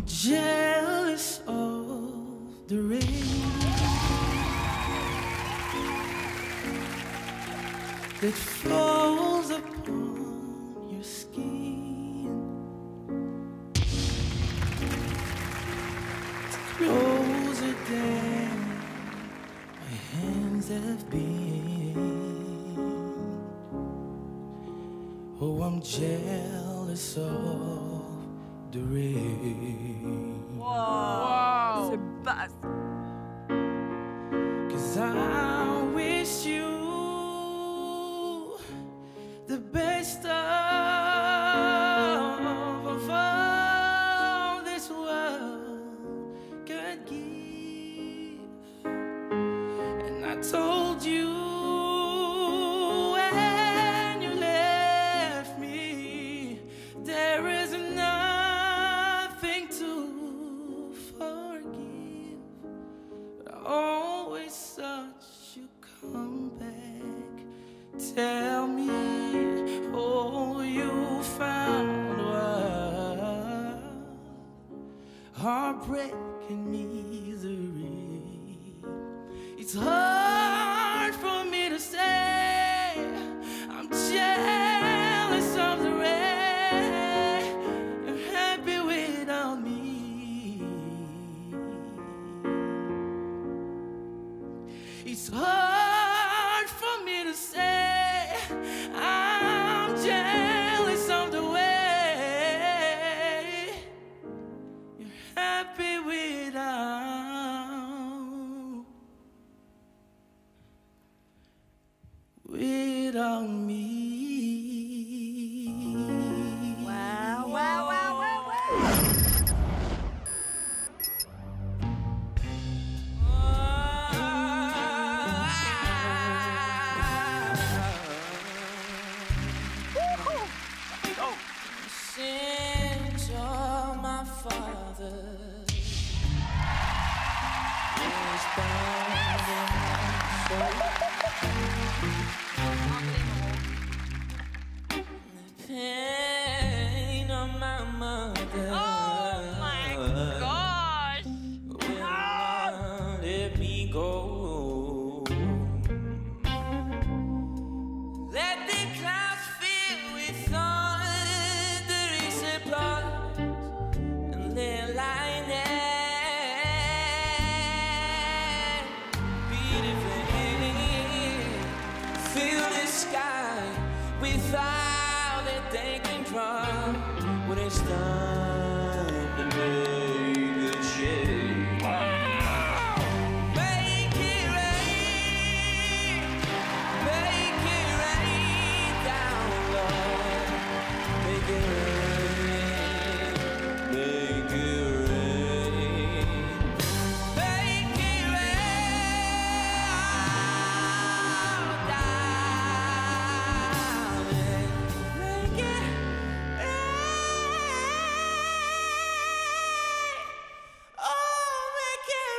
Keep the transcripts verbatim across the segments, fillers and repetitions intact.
jealous of the rain that falls upon your skin. Closer than my hands have been. Oh, I'm jealous of the rain. Wow, Sebastian. 'Cause I wish you the best of all this world could give. And I told you when you left me, there is nothing to forgive. But I always thought you'd come back. Tell me, oh, you found what? Heartbreak and misery. It's hard for me to say I'm jealous of the rain. You're happy without me. It's hard for me to say I'm jealous of the way you're happy without without me. Wow, wow, wow, wow, wow. Sins of my father is bound in my soul. The pain of my mother. Oh my gosh! Will not let me go. Let the clouds fill with thunderous applause, and then lie there, beautifully fill the sky without a they can draw. When it's time to make a change, make it rain, make it rain down, Lord. Make it rain, make it rain, make it rain down, make it rain. Oh, make it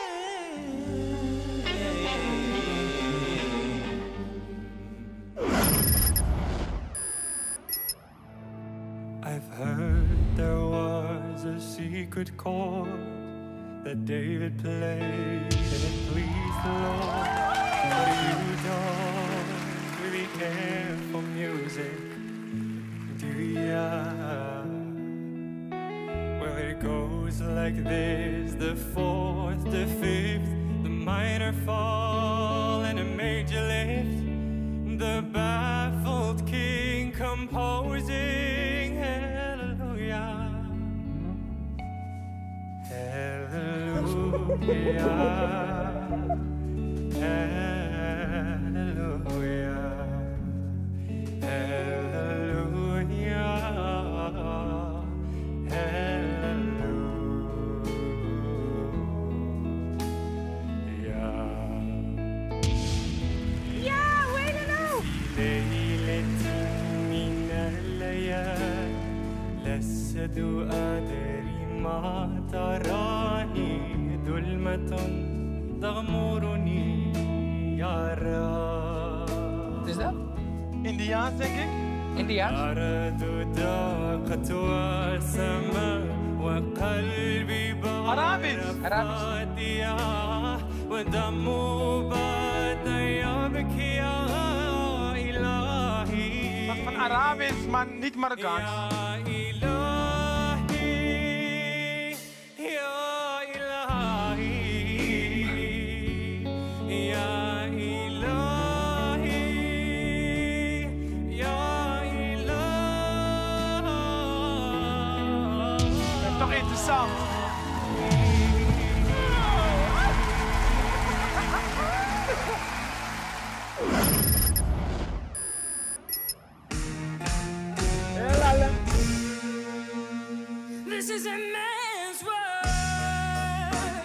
rain. I've heard there was a secret chord that David played and it pleased the Lord. But you don't really care for music, do ya? Well, it goes like this: the fourth, the fifth, the minor fall and a major lift. The baffled king composing hallelujah, hallelujah, hallelujah, hallelujah, hallelujah. Yeah, way to know! ليلة من الليالي لست أدري ما تراني ظلمة تغمرني يا رب. Is that? Indiaans, denk ik. Indiaans? الأرض ضاقت والسماء وقلبي بعرف يا ودمه بدا يبكي يا إلهي. Van Arabisch, maar niet Marokkaans. يا إلهي يا إلهي يا إلهي يا إلهي. Toch interessant. This is a man's world.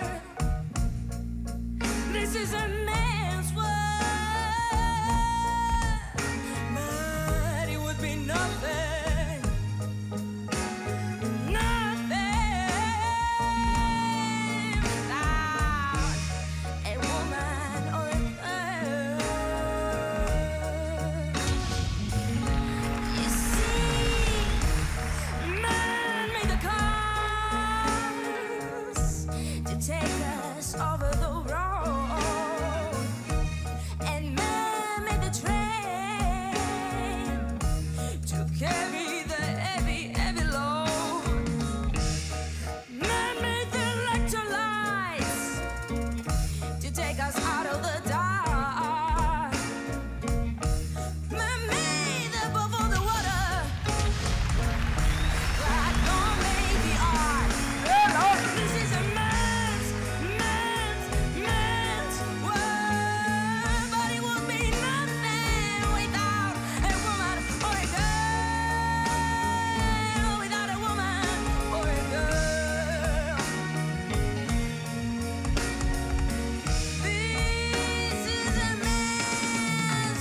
This is a man's world. But it would be nothing, nothing without a woman or a girl. You see, man made the cars to take us over the road, and man made the train to carry the heavy, heavy load. Man made the electrolytes to take us out of the dark. Man made the bubble, the water. God don't make the art. This is a man's, man's, man's world. But it would be nothing without a woman or a girl. Without a woman or a girl. This is a man's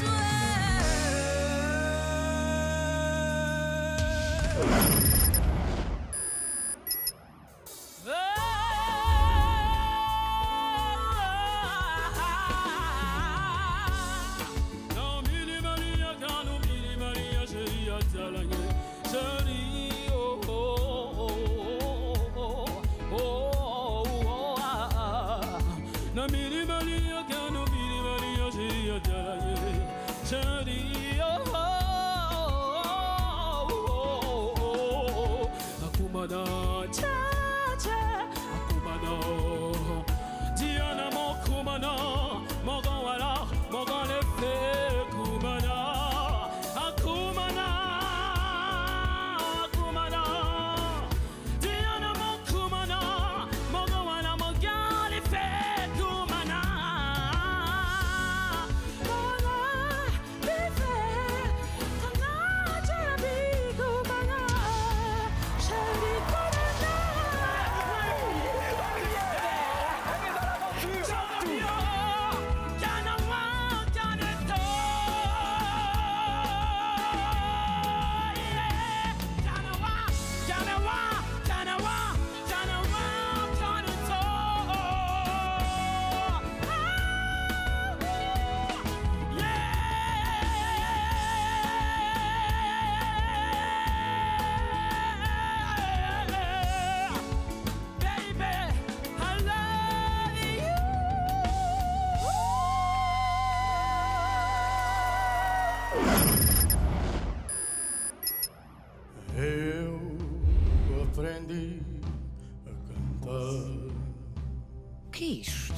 Eu aprendi a cantar, Que é isto?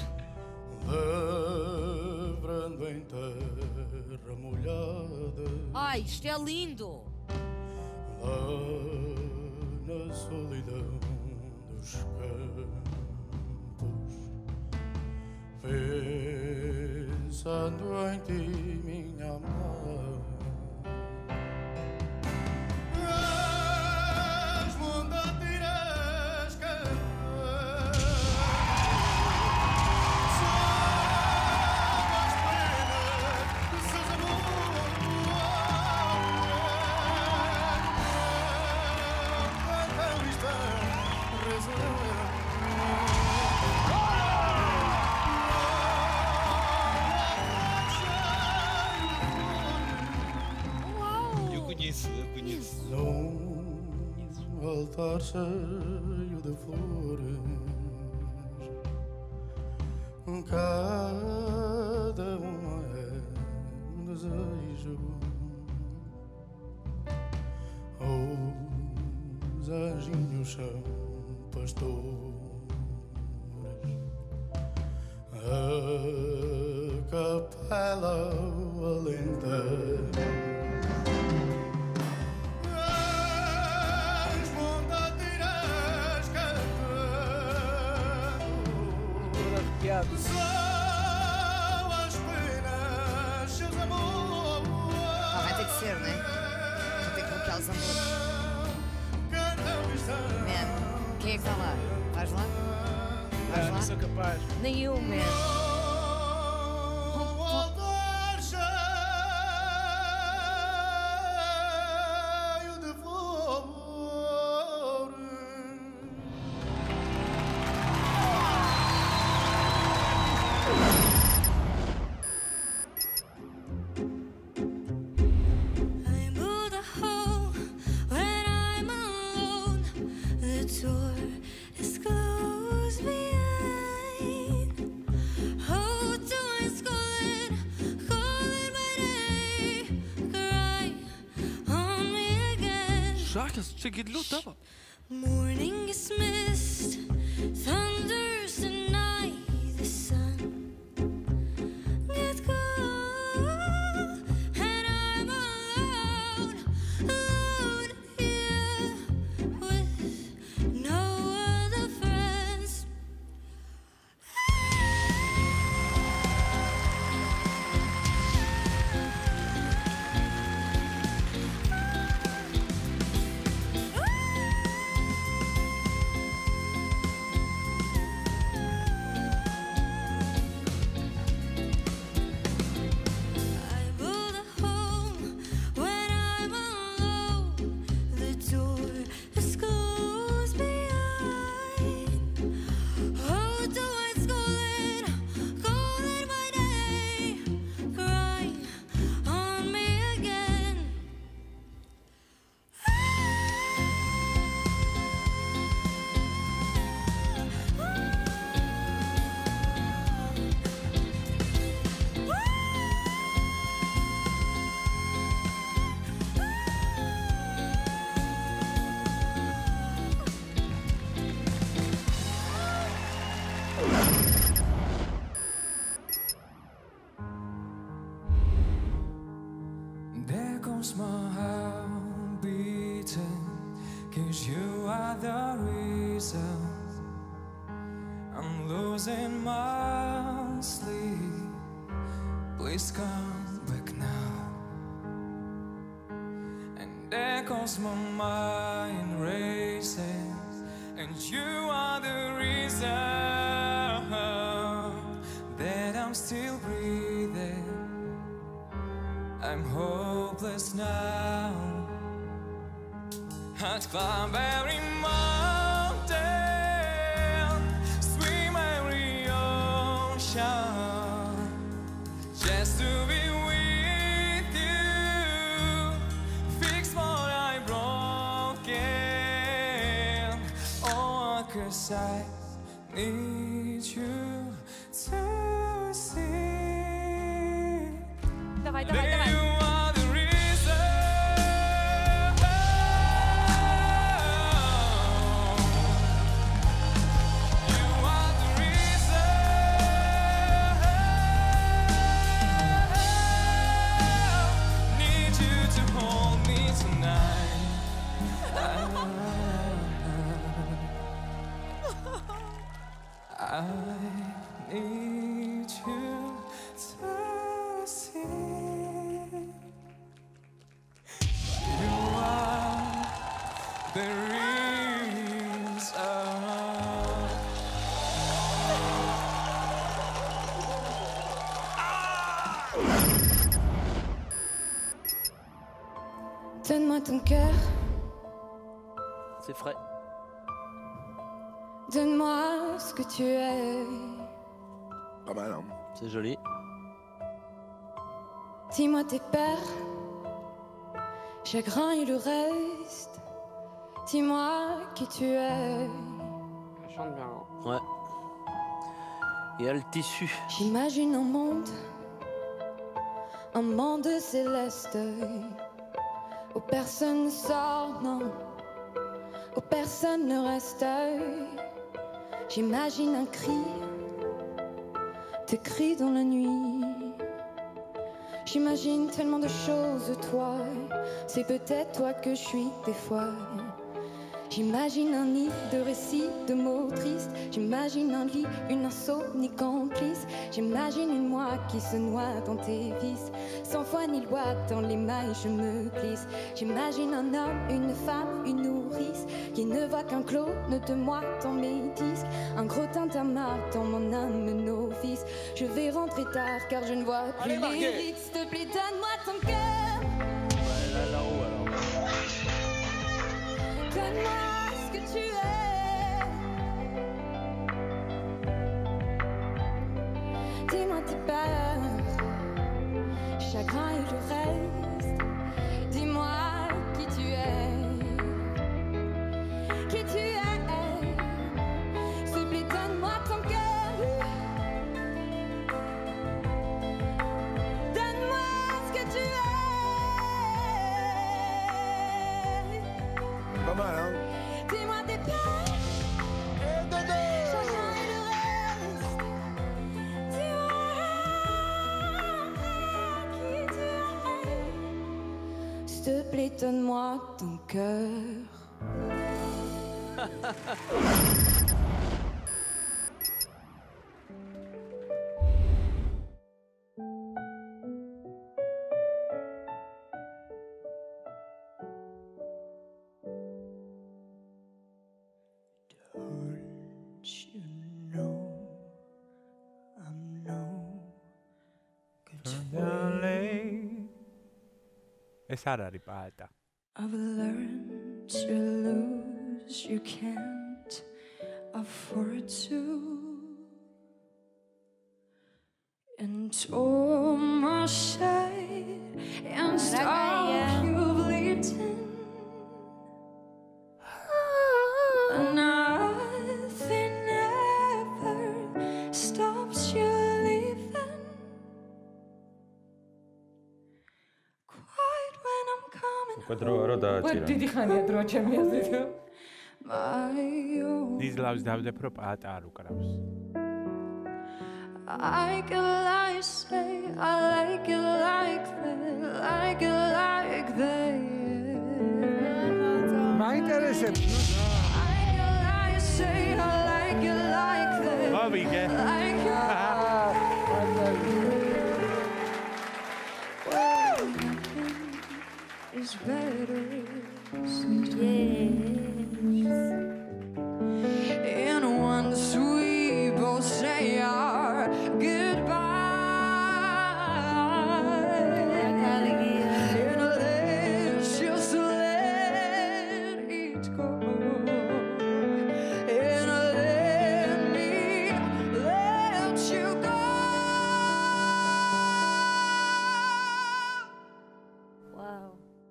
lavrando em terra molhada, Ai, isto é lindo! lá na solidão dos campos, pensando em ti, minha amada. Eu conheço, eu conheço. Num altar cheio de flores, cada uma é um desejo. Os anjinhos são pastores, a capela alentejo. As montadiras cantando, são as penas, seus amores. Ah, vai ter que ser, né? Vai ter que colocar os amores. Man, quem é que está lá? Vais lá? Vais lá? Não sou capaz. Nem eu, man. Morning is mist, thunders deny the sun. Get cold, and I'm alone, alone here with no other friends. There goes my heart beating, 'cause you are the reason I'm losing my sleep. Please come back now. And there goes my mind racing, and you are the reason that I'm still breathing. I'm hopeless now. I'd climb every mountain, swim every ocean, just to be with you, fix what I broken. Oh, 'cause I need you to see. Давай, давай, давай. I need you to see. You are the reason. Donne-moi ton cœur, C'est frais. donne-moi ce que tu es. Pas mal, hein. C'est joli. Dis-moi tes peurs, chagrin et le reste. Dis-moi qui tu es. chante bien. Ouais. Il y a le tissu. J'imagine un monde, un monde céleste, où personne ne sort, non, où personne ne reste. J'imagine un cri, tes cris dans la nuit. J'imagine tellement de choses, toi, c'est peut-être toi que je suis des fois. J'imagine un nid de récits, de mots tristes. J'imagine un lit, une insomnie complice. J'imagine une moi qui se noie dans tes vices. Sans foi ni loi, dans les mailles je me glisse. J'imagine un homme, une femme, une nourrice qui ne voit qu'un clone de moi dans mes disques. Un gros tintamarre dans mon âme novice. Je vais rentrer tard car je ne vois plus Allez, les lyrics. S'il te plaît, donne-moi ton cœur. Ouais, là, là-haut alors. Donne-moi ce que tu es. Dis-moi tes peurs, chagrin et le reste. Dis-moi qui tu es, qui tu es. S'il te plaît, donne-moi ton cœur. Donne-moi ce que tu es. Pas mal, hein? Dis-moi tes peurs, chacun et le reste. Dis-moi qui tu es. S'il te plaît, donne-moi ton cœur. ეს არ არის პაეტა. I've learned to lose, you can't afford to. And tore my shade and stop you bleeding. Nothing ever stops you leaving. Quiet when I'm coming home. დიდი ხანია დრო ჩემი აზრით. My own. ნიზლავს დავდებ რომ პაეტა არ უკრავს. I can lie, say I like it like that, like it like that. მაინტერესებს. I can lie, say I like it like that. ავიგე. Like it. Well, nothing is better sometimes. And once we both say our goodbye, and let's just let it go, and let me let you go. Wow.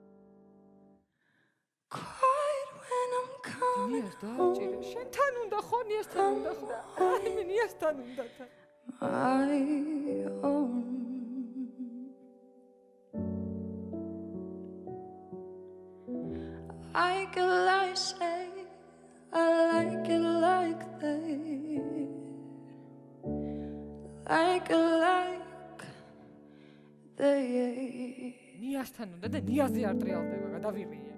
Quiet when I'm coming home. შენთან უნდა ხო ნიასთან უნდა ხო? აი მე ნიასთან უნდა თან. My own. I can lie, say I like it like that, like it like that. ნიასთან უნდა და ნიაზე არ ტრიალდება, გადავიღია.